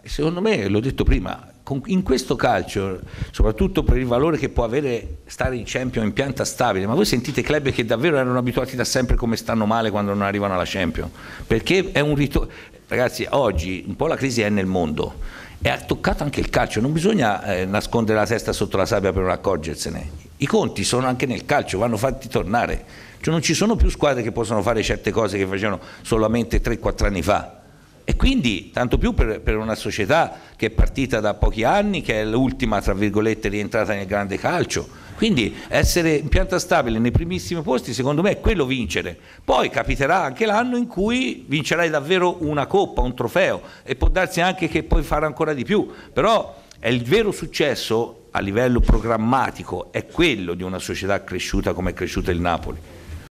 secondo me, l'ho detto prima, in questo calcio, soprattutto per il valore che può avere stare in Champions in pianta stabile, ma voi sentite club che davvero erano abituati da sempre come stanno male quando non arrivano alla Champions, perché è un ritorno. Ragazzi, oggi un po' la crisi è nel mondo e ha toccato anche il calcio, non bisogna nascondere la testa sotto la sabbia per non accorgersene, i conti sono anche nel calcio, vanno fatti tornare, cioè non ci sono più squadre che possono fare certe cose che facevano solamente 3-4 anni fa. E quindi tanto più per una società che è partita da pochi anni, che è l'ultima tra virgolette rientrata nel grande calcio, quindi essere in pianta stabile nei primissimi posti secondo me è quello vincere. Poi capiterà anche l'anno in cui vincerai davvero una coppa, un trofeo, e può darsi anche che puoi fare ancora di più, però è il vero successo a livello programmatico, è quello di una società cresciuta come è cresciuta il Napoli.